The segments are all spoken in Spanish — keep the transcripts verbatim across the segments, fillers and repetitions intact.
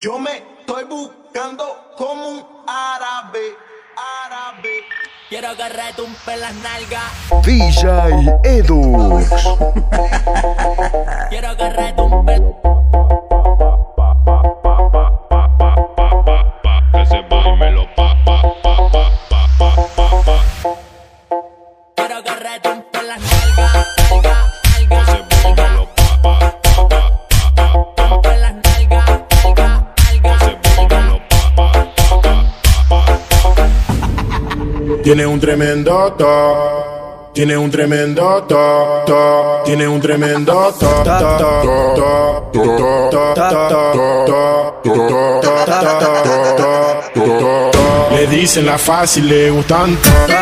Yo me estoy buscando como un árabe, árabe. Quiero que retumpe las nalgas. D J Edux. Quiero que retumpe. Que se baile lo pa pa pa pa pa pa pa pa. Quiero que retumpe las nalgas, nalgas, Que nalgas, se baile lo pa pa pa pa pa pa. retumpe las nalgas, nalgas, Que nalgas, se baile lo pa pa pa pa pa. Tiene un tremendo to, tiene un tremendo to, to, tiene un tremendo to, to, to, to, to, to, to, to, to, to, to. Le dicen la fácil, le gustan.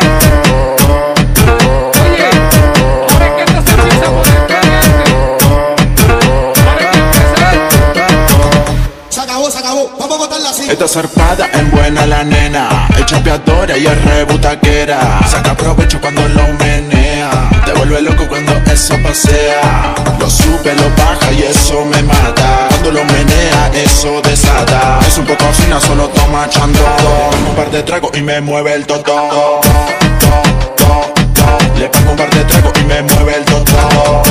Esta zarpada es buena la nena, es chapeadora y es rebutaquera. Saca provecho cuando lo menea, te vuelve loco cuando eso pasea. Lo sube, lo baja y eso me mata. Cuando lo menea, eso desata. Es un poco fina, solo toma chando. Un par de tragos y me mueve el toto. Le pongo un par de tragos y me mueve el toto.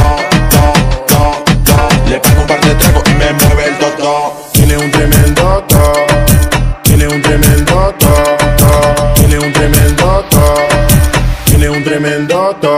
Le pongo un par de tragos y me mueve el toto. Tiene un tremendo to, tiene un tremendo to, to, tiene un tremendo to, tiene un tremendo to.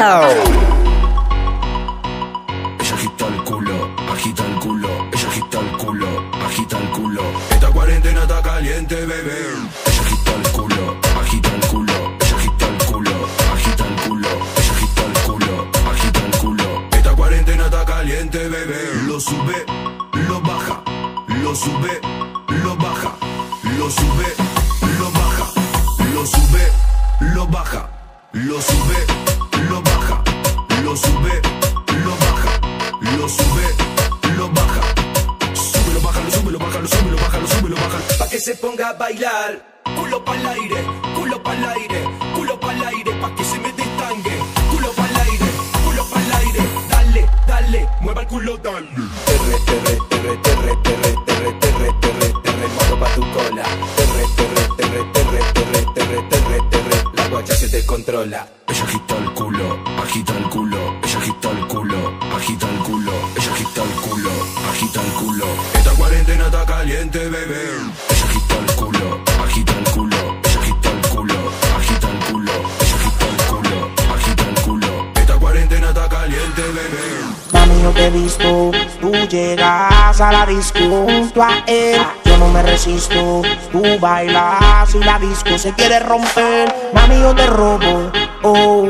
Ella agita el culo, agita el culo, ella agita el culo, agita el culo. Esta cuarentena está caliente, bebé. Ella agita el culo, agita el culo, ella agita el culo, agita el culo, ella agita el culo, agita el culo. Esta cuarentena está caliente, bebé. Lo sube, lo baja, lo sube, lo baja, lo sube, lo baja, lo sube, lo baja, lo sube, lo baja, lo sube, lo baja, lo sube, lo baja, sube, lo baja, lo sube, lo baja, lo sube, lo baja, lo sube, lo baja. Pa' que se ponga a bailar, culo pa'l aire, culo pa'l aire, culo pa'l aire, pa' que se me destangue, culo pa'l aire, culo pa'l aire, dale, dale, mueva el culo, dale. Terre, terre, terre, terre, terre, terre, terre, terre, terremoto pa' tu cola. Terre, terre, terre, terre, terre, terre, terre, terre, la guacha se descontrola. Ella agita el culo, agita el culo, ella agita el culo, agita el culo, ella agita el culo, agita el culo. Esta cuarentena está caliente, bebé. Ella agita el culo, agita el culo, ella agita el culo, agita el culo, ella agita el culo, agita el culo. Esta cuarentena está caliente, bebé. Mami, yo te he visto, tú llegas a la disco junto a él. Yo no me resisto, tú bailas y la disco se quiere romper. Mami, yo te robo, oh,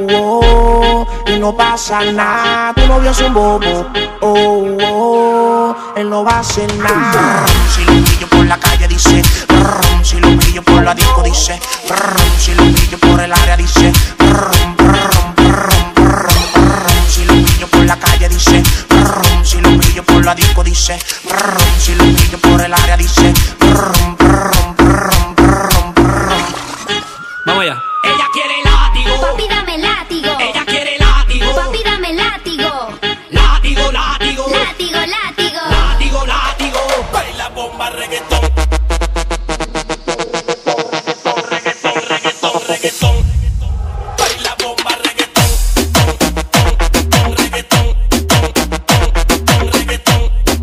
oh, y no pasa nada. Tu novio es un bobo, oh, oh, él no va a hacer nada. Si lo pillo por la calle dice, brum, si lo pillo por la disco dice, brum, si lo pillo por el área dice, brum, brum, brum, brum, brum. Si lo pillo por la calle dice, brum, si lo pillo por la disco dice, brum, si lo pillo por el área dice, brum, brum, brum, brum, brum. Vamos allá. Ella quiere látigo, Papi, dame látigo. ella quiere látigo, Papi, dame látigo. látigo, látigo, Látigo, látigo. látigo, látigo, baila bomba reggaetón. Reggaetón, reggaetón, reggaetón, baila bomba reggaetón. Reggaetón, reggaetón,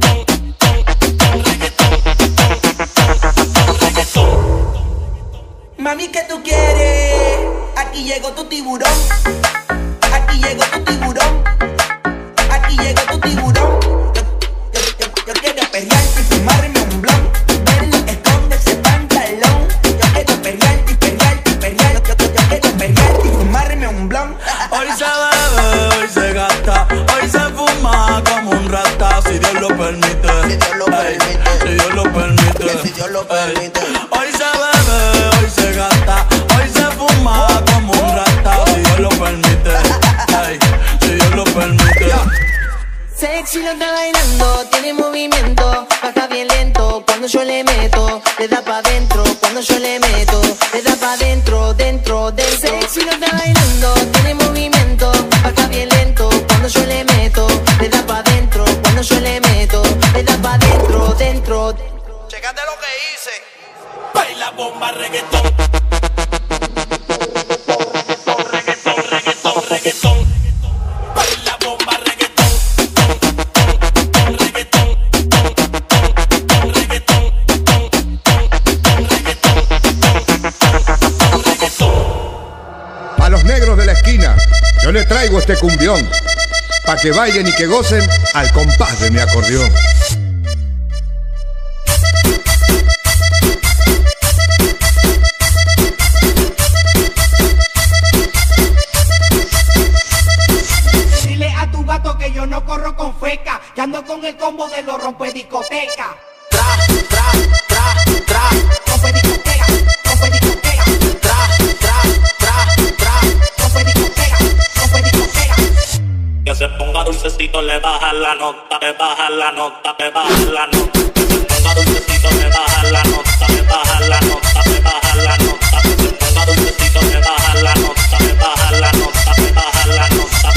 reggaetón. Mami, ¿qué tú quieres? Aquí llegó tu tiburón. Aquí llegó tu tiburón. Aquí llegó tu tiburón. Yo, yo, yo, yo quiero pelear y fumarme un blon. Verlo esconde ese pantalón. Yo quiero pelear y pelear y pelear. Yo, yo, yo quiero pelear y fumarme un blon. Hoy se bebe, hoy se gasta, hoy se fuma como un rata, si Dios lo permite. Si Dios lo permite. Si Dios lo permite. Si Dios lo permite. Hoy se bebe, hoy se gasta, hoy se fuma como un rata, si Dios lo permite. Ey, si Dios lo permite. Sexy lo está bailando, tiene movimiento, baja bien lento cuando yo le meto, le da pa' dentro cuando yo le meto, le da pa' dentro, dentro, dentro. Sexy lo está bailando, tiene movimiento, baja bien lento cuando yo le meto, le da pa' dentro cuando yo le meto, le da pa' dentro, dentro. Chécate lo que hice. Baila bomba reggaetón. Reggaetón, reggaetón, reggaetón. Baila bomba reggaetón. Reggaetón, reggaetón, reggaetón. A los negros de la esquina, yo les traigo este cumbión, pa' que bailen y que gocen al compás de mi acordeón. Dile a tu gato que yo no corro con feca, que ando con el combo de los rompe discoteca. Tra, tra, tra, tra, rompe discoteca, rompe discoteca. Tra, tra, tra, tra, rompe discoteca, rompe discoteca. Que se ponga dulcecito, le baja la nota, le baja la nota, le baja la nota. Que se ponga dulcecito, le baja la nota, le baja la nota, le baja la nota. Que se ponga dulcecito, le baja la nota, le baja la nota, le baja la nota.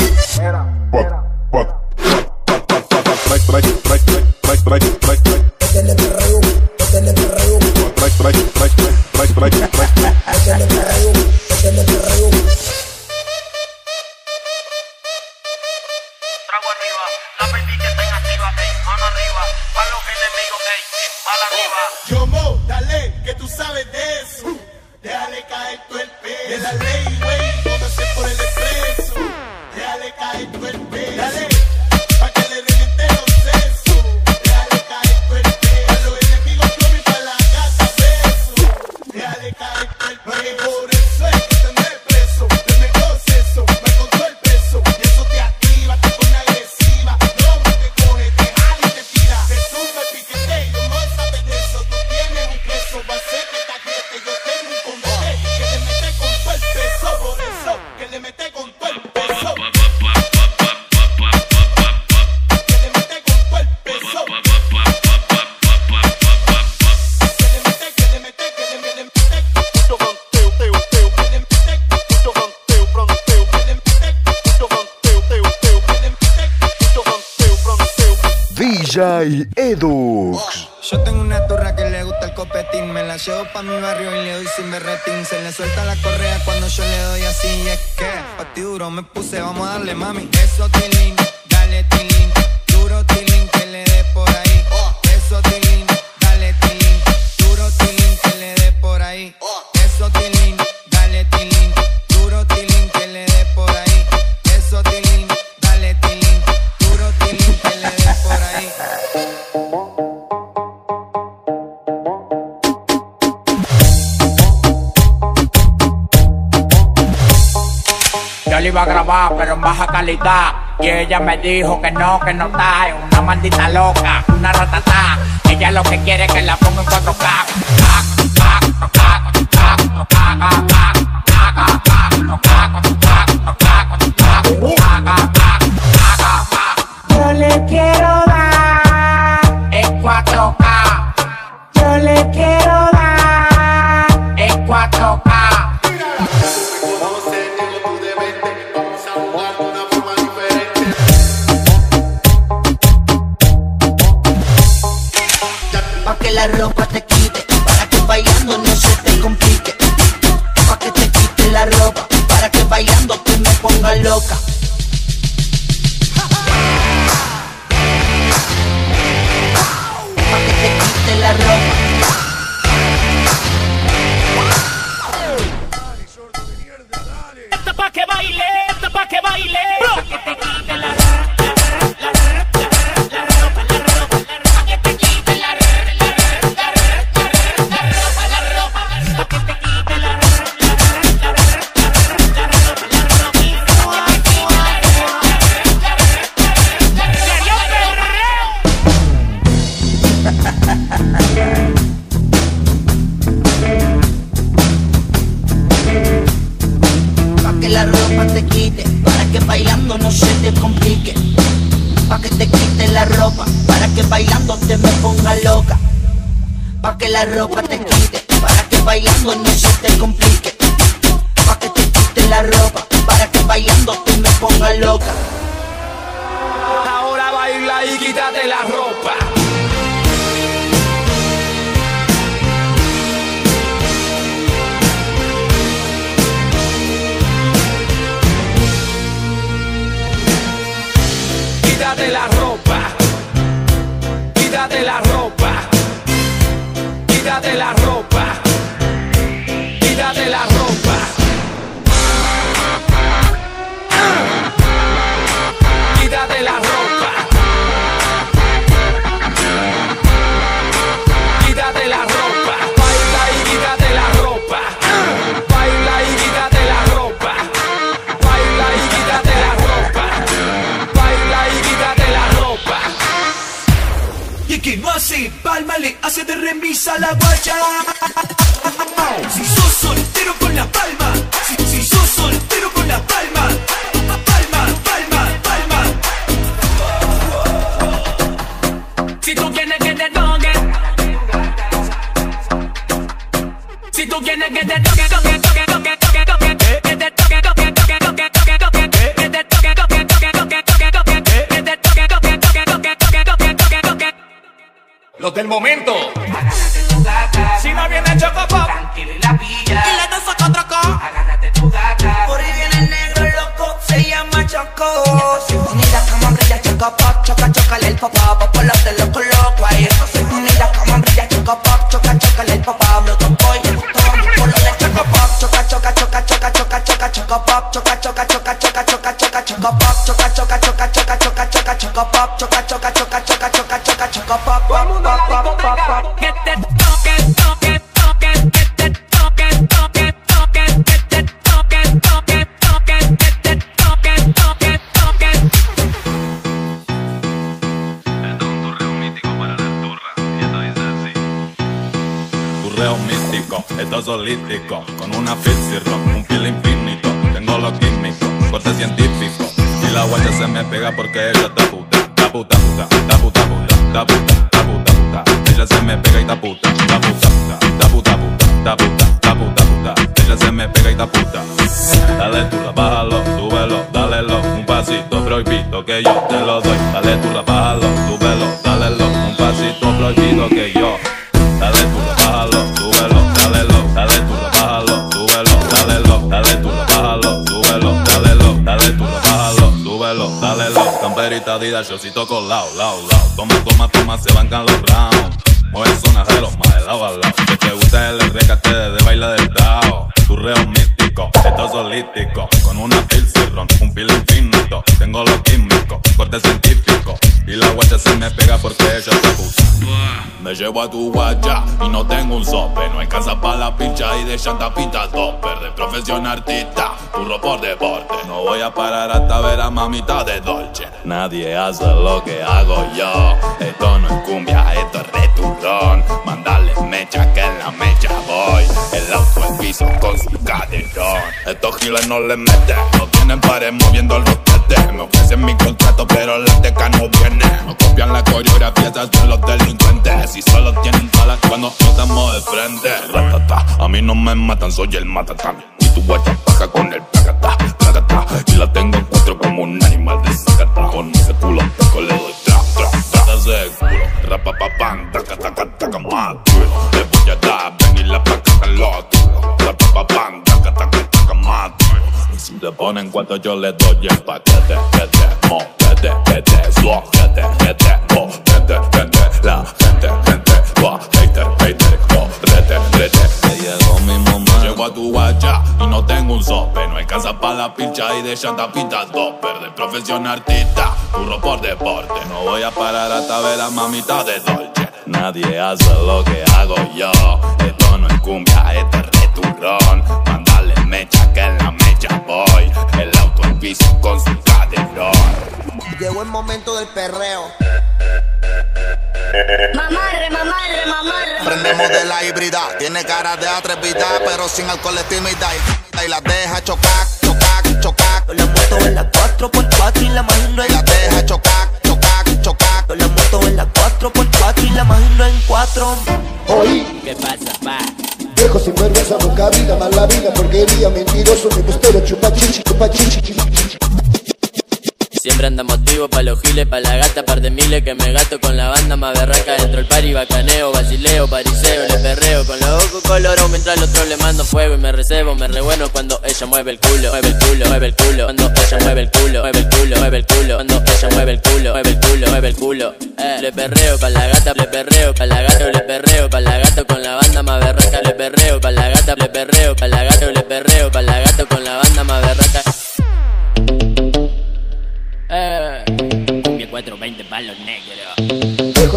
Trago arriba, la baby que está inactiva, ey, mano arriba, pa' los enemigos, ey, mala arriba. Yo mo, dale, que tú sabes de eso. Déjale caer todo el peso. De la ley, güey, póngase por el expreso. Déjale caer todo el peso. Dale, pa' que le reviente los sesos. Déjale caer todo el peso. A los enemigos club y pa' la casa beso. Déjale caer todo el peso. Por eso es que tener preso. Te me eso, me contó el peso. Y eso te activa, te pone agresiva. No te coge, te jala y te tira. Te sube el piquete, yo no sabes de eso. Tú tienes un preso, va a ser que te aquiete. Yo tengo un combate que le mete con todo el peso. Por eso, que le mete con todo el peso. Que le mete con todo el peso. Que le mete, que le mete, que le mete, mucho fronteo, teo, teo. Que le mete mucho fronteo, fronteo. Que le mete mucho fronteo, teo, teo. Que le mete mucho fronteo, fronteo. D J Edux. Yo tengo una turra que le gusta el copetín. Me la llevo pa' mi barrio y le doy sin berretín. Se le suelta la correa cuando yo le doy así. Y es que pa' ti duro me puse, vamos a darle mami. Eso tilín, dale tilín. Duro tilín que le dé por ahí. Eso tilín, dale tilín. Duro tilín que le dé por ahí. Eso tilín, dale tilín. Duro tilín que le dé por ahí. Eso tilín, dale tilín. Duro tilín que le dé por ahí. Yo le iba a grabar, pero en baja calidad. Y ella me dijo que no, que no está. Es una maldita loca, una ratata. Ella lo que quiere es que la ponga en cuatro K. Yo le quiero dar en cuatro K. Yo le quiero dar en cuatro K. Pa' que la ropa te quite, para que bailando no se te complique. Pa' que te quite la ropa, para que bailando tú me pongas loca. Pa' que te quite la ropa. Esto pa' que baile, esto pa' que baile. Pa' que te quite la la ropa te quite, para que bailando no se te complique. Pa' que te quite la ropa, para que bailando te me ponga loca. Pa' que la ropa te quite, para que bailando no se te complique. Pa' que te quite la ropa, para que bailando te me ponga loca. Ahora baila y quítate la ropa. quítate la ropa, quítate la ropa. Quítate la ropa, quítate la ropa, baila y quítate la ropa, baila y quítate la ropa, baila y quítate la ropa, baila y quítate la ropa. Y el que no hace palma le hace de remisa la guacha. Si sos soltero con la palma, si, si sos soltero con la palma, palma, palma, palma. Si tú quieres que te toque, si tú quieres que te toque, toque, toque, toque, toque, toque, que te toque, toque, toque, toque, toque, toque, que te toque, toque, toque, toque, toque, toque, que te toque, toque, toque, toque, toque, toque, toque, toque. Los del momento. Si no viene el Chocopop, tranquila y la pilla. Y la taza con troco. Agárrate tu gata. Por ahí viene el negro loco, se llama Choco. Mira cómo brilla Chocopop, choca, chocale el papá, por los de loco loco ahí. Mira cómo brilla Chocopop, choca, chocale el papá, lo toco y el botón, por los de Chocopop, choca, choca, choca, choca, choca, choca, Chocopop, choca, choca, choca, choca, choca, choca, Chocopop, choca, choca, choca, choca, choca, choca, Chocopop, choca, choca, choca, choca, choca, choca, Chocopop, pop, pop, pop, pop, pop. Que te toque, toque, toque, que te toque, toque, toque, que te toque, toque, toque, que te toque, toque, toque. Turreo místico, esto es holístico. Con una Fitzy Rock, un feel infinito. Tengo lo químico, corte científico. Y la guacha se me pega porque ella está puta. Ta puta puta, ta puta puta, ta puta, ta puta puta. Ella se me pega y ta puta, ta puta puta, ta puta puta, ta puta, ta puta puta. Ella se me pega y ta puta. Dale turra, bájalo, súbelo, dálelo. Un pasito prohibido que yo te lo doy. Dale turra, bájalo, súbelo, dálelo. Un pasito prohibido que yo. Dale turra, bájalo, súbelo, dálelo. Dale turra, bájalo, súbelo, dálelo. Dale turra, bájalo, súbelo, dálelo. Dale turra, bájalo, súbelo, dálelo. Camperita Adidas, shortcito colao, lao, lao. Toma, toma, toma, se bancan los rounds. Mueve el sonajero, más de lado a lado. Que te gusta el recate de baila del Tao. Turreo místico, esto es holístico. Con una Fitzy Rock, un feel infinito. Tengo lo químico, corte científico. Y la guacha se me pega porque ella se puta. Me llevo a tu guacha y no tengo un sope. No hay casa para la pincha y de llanta pinta topper. De profesión artista, turro por deporte. No voy a parar hasta ver a mamita de Dolce. Nadie hace lo que hago yo. Esto no es cumbia, esto es returrón. Mandale mecha que en la mecha voy. El auto el piso con su caderón. Estos giles no le meten, no tienen pared moviendo el roquete. Me ofrecen mi contrato pero la teca no viene. No copian la coreografía, esas son los delincuentes. Si solo tienen balas cuando no estamos de frente. Ratata, a mí no me matan, soy el matatán. Y tu guacha paja con el placata, placata. Y la tengo en cuatro como un animal de zacata. Con ese culo teco le doy tra, tra, tra. Ese culo, rapapapam, taca, taca, taca, más duro. Le voy a dar, ven y la paca tan lo duro. Rapapapam, taca, taca, taca, más duro. Y si te ponen cuatro yo le doy el paquete. Que te mo, que te, que te, suo, que te, que te, mo, gente, gente, la gente, gente, wa, hater, hater, oh, rete, rete. Me llegó mi mamá. Llego a tu guacha y no tengo un sope. No hay casa para la pincha y de llanta pinta topper. De profesión artista, turro por deporte. No voy a parar hasta ver a mamita de Dolce. Nadie hace lo que hago yo. Esto no es cumbia, esto es returrón. Mandale mecha que en la mecha voy. El auto en piso con su caderón. Llegó el momento del perreo. Mamarre, mamarre, mamarre. Prendemos de la híbrida. Tiene cara de atrevida, pero sin alcohol es tímida. Y la deja chocar, chocar, chocar. Yo la moto en la cuatro por cuatro y la imagino en la deja chocar, chocar, chocar. Yo la moto en la cuatro por cuatro y la imagino en cuatro. Oí. ¿Qué pasa, pa? Viejo sin vergüenza, boca vida, mala vida, porquería, mentiroso, me gustero, chupa chichi, chupa chichi. Siempre anda motivo pa' los giles, pa' la gata, par de miles que me gasto con la banda más berraca dentro del party, bacaneo, basileo, pariseo, le perreo con los ojos colorados mientras al otro le mando fuego y me recebo, me rebueno cuando ella mueve el culo, mueve el culo, mueve el culo, cuando ella mueve el culo, mueve el culo, mueve el culo, cuando ella mueve el culo, mueve el culo, mueve el culo, eh, le perreo pa' la gata, le perreo pa' la gata, le perreo pa' la gata con la banda gata, le perreo, pa' la gato, le perreo, pa' la gato con la banda más berraca. Eh, cumbia cuatrocientos veinte palos negros.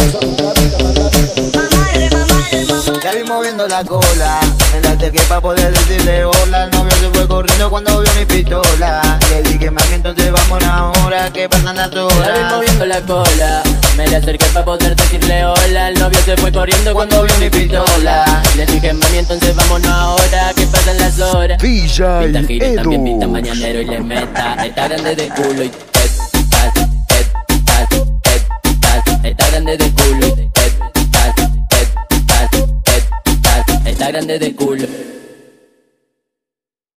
Ya vi moviendo la cola, me la acerqué pa' poder decirle hola. El novio se fue corriendo cuando vio mi pistola. Le dije, mami, entonces vamos ahora, que pasan las horas. Ya vi moviendo la cola, me le acerqué pa' poder decirle hola. El novio se fue corriendo cuando vio mi pistola. Le dije, mami, entonces vámonos ahora, que pasan las horas. D J Pinta gira y también pinta Edu. mañanero y le meta. Está grande de culo y tet, tat, tet, tat, tet, tat. Está grande de culo y tet, tat, tet, tat, tet, tat. Está grande de culo.